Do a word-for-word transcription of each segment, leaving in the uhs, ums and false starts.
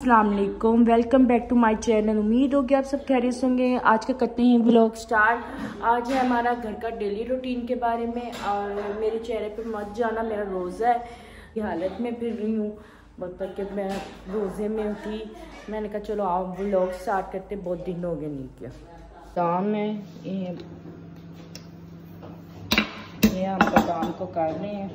अस्सलाम वालेकुम, welcome back to my channel. उम्मीद होगी आप सब खैरियत से होंगे। आज का करते हैं व्लॉग स्टार्ट। आज है हमारा घर का डेली रूटीन के बारे में। और मेरे चेहरे पे मत जाना, मेरा रोज़ा है, ये हालत में फिर रही हूँ मतलब कि मैं रोज़े में थी। मैंने कहा चलो आप व्लॉग स्टार्ट करते, बहुत दिन हो गए नहीं किया। बादाम है ये, ये हम बादाम को काट रहे हैं,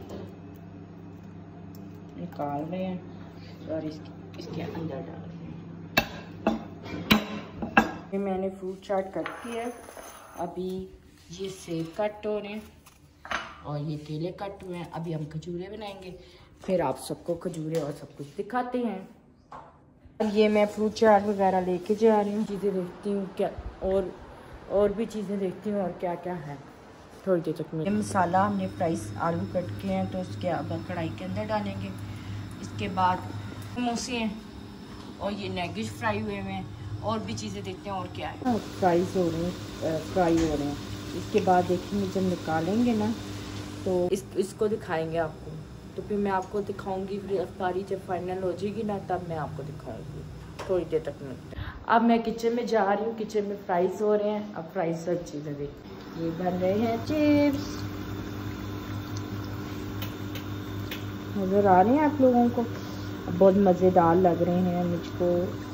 निकाल रहे हैं और इसके इसके अंदर डाल रहे हैं। ये मैंने फ्रूट चाट कट किया है। अभी ये सेब कट हो रहे हैं और ये केले कट हुए हैं। अभी हम खजूरे बनाएंगे, फिर आप सबको खजूरे और सब कुछ दिखाते हैं। अब ये मैं फ्रूट चाट वगैरह लेके जा रही हूँ, चीज़ें देखती हूँ क्या और और भी चीज़ें देखती हूँ और क्या क्या है। थोड़ी देर तक में मसाला हमने फ्राइज आलू कट किए हैं तो उसके अब कढ़ाई के अंदर डालेंगे। इसके बाद समोसे हैं और ये नैगिश फ्राई हुए हैं और भी चीज़ें देखते हैं और क्या है। फ्राइज हो रहे हैं, फ्राई हो रहे हैं। इसके बाद देखेंगे जब निकालेंगे ना तो इस इसको दिखाएंगे आपको। तो फिर मैं आपको दिखाऊंगी, फिर अफ्तारी जब फाइनल हो जाएगी ना तब मैं आपको दिखाऊंगी थोड़ी देर तक में। अब मैं किचन में जा रही हूँ, किचन में फ्राइज हो रहे हैं। अब फ्राइज सब चीज़ें देख, ये बन रहे हैं चिप्स। नज़र आ रहे हैं आप लोगों को, बहुत मज़ेदार लग रहे हैं, मुझको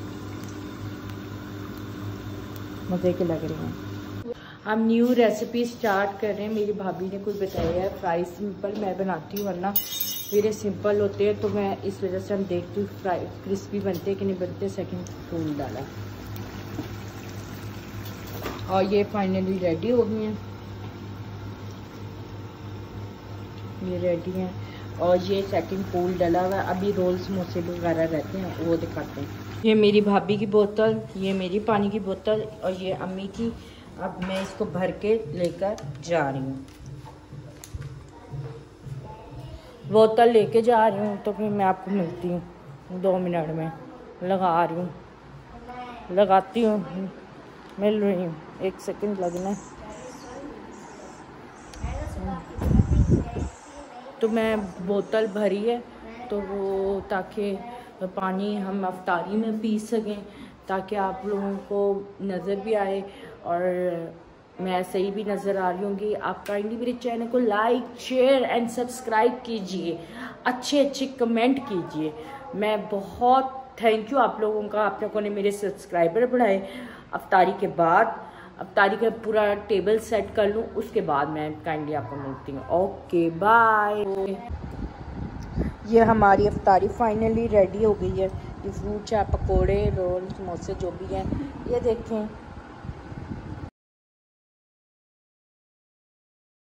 मज़े के लग रहे हैं। हम न्यू रेसिपी स्टार्ट कर रहे हैं। मेरी भाभी ने कुछ बताया है, फ्राई सिंपल मैं बनाती हूँ वरना मेरे सिंपल होते हैं, तो मैं इस वजह से हम देखती हूँ फ्राई क्रिस्पी बनते कि नहीं बनते। सेकंड फूल डाला और ये फाइनली रेडी हो गई हैं, ये रेडी हैं। और ये सेकंड फूल डला हुआ है। अभी रोल समोसे वगैरह रहते हैं वो दिखाते हैं। ये मेरी भाभी की बोतल, ये मेरी पानी की बोतल और ये अम्मी की। अब मैं इसको भर के लेकर जा रही हूँ, बोतल लेके जा रही हूँ। तो फिर मैं आपको मिलती हूँ दो मिनट में। लगा रही हूँ, लगाती हूँ, मिल रही हूँ, एक सेकंड लगना। तो मैं बोतल भरी है तो वो ताकि पानी हम अफ्तारी में पी सकें, ताकि आप लोगों को नज़र भी आए और मैं सही भी नज़र आ रही होंगी। आप काइंडली मेरे चैनल को लाइक शेयर एंड सब्सक्राइब कीजिए, अच्छे अच्छे कमेंट कीजिए। मैं बहुत थैंक यू आप लोगों का, आप लोगों ने मेरे सब्सक्राइबर बढ़ाए। अफ्तारी के बाद अफ्तारी का पूरा टेबल सेट कर लूँ, उसके बाद मैं काइंडली आपको मिलती हूँ। Okay bye. ये हमारी अफ्तारी फाइनली रेडी हो गई है। ये फ्रूट चाट, पकोड़े, रोल, समोसे जो भी हैं ये देखें।